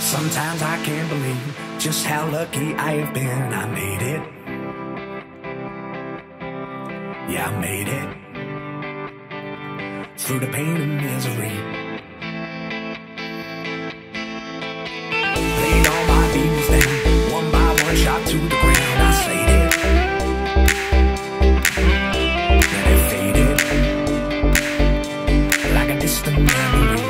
Sometimes I can't believe just how lucky I have been. I made it. Yeah, I made it. Through the pain and misery. Laid all my demons down, one by one shot to the ground. I slayed it. Then it faded like a distant memory.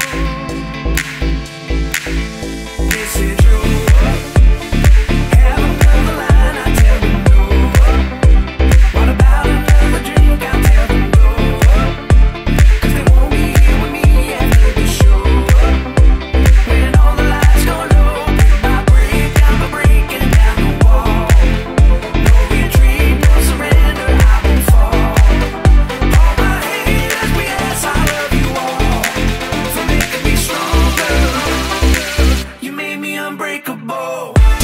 This is true. Have another line, I tell them no. What about another drink? I'll tell them no. 'Cause they won't be here with me after the show. When all the lights go low, brick by brick, I'm breaking down the wall. No retreat, no surrender, I won't fall. All my haters, yes, I love you all for making me stronger. You made me unbreakable.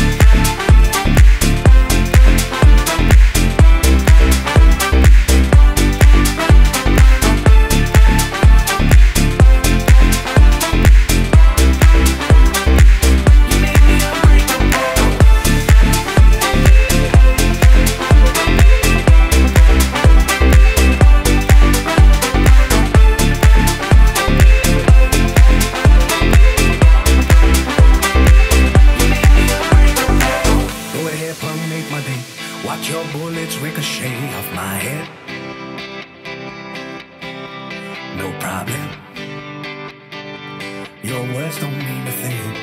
Go ahead, punk, make my day. Watch your bullets ricochet off my head. No problem. Your words don't mean a thing.